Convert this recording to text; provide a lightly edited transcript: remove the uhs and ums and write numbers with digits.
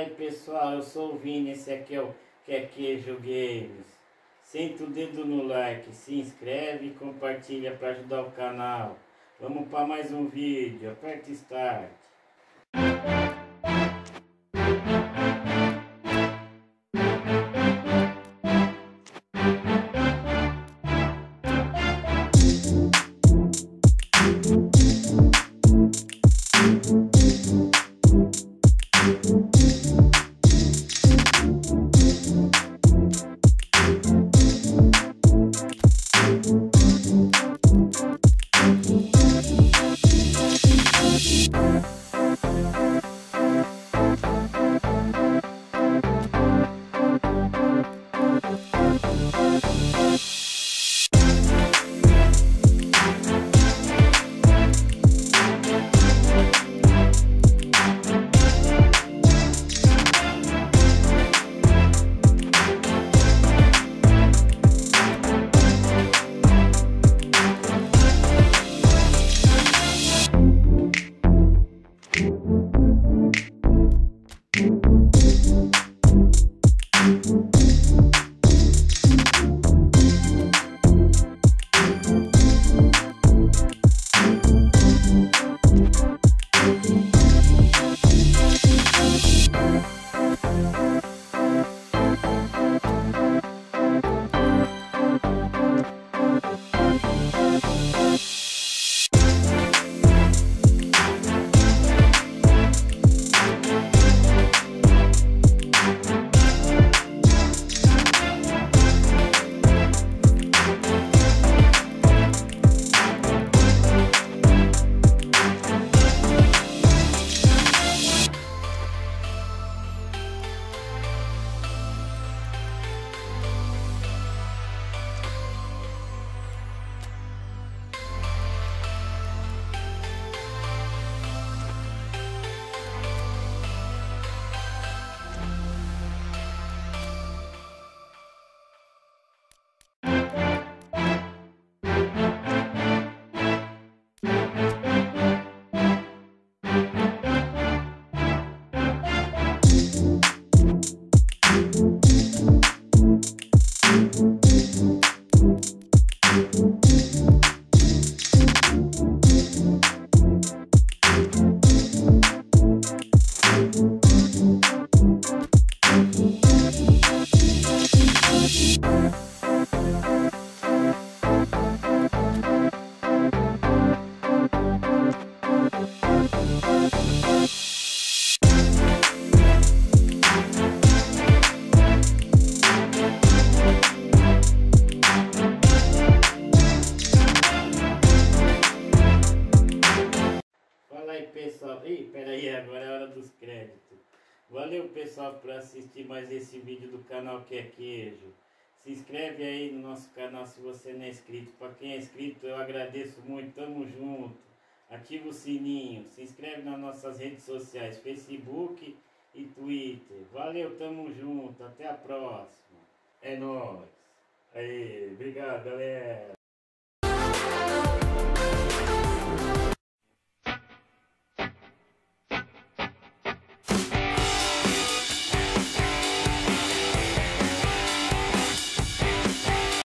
aí pessoal, eu sou o Vini, esse aqui é o Quequejo Games. Senta o dedo no like, se inscreve e compartilha para ajudar o canal. Vamos para mais um vídeo, aperta Start. Fala aí pessoal, peraí, agora é a hora dos créditos. Valeu pessoal por assistir mais esse vídeo do canal Quequejo. Se inscreve aí no nosso canal se você não é inscrito. Para quem é inscrito eu agradeço muito, tamo junto. Ativa o sininho, se inscreve nas nossas redes sociais, Facebook e Twitter. Valeu, tamo junto, até a próxima. É nóis. Aí, obrigado galera.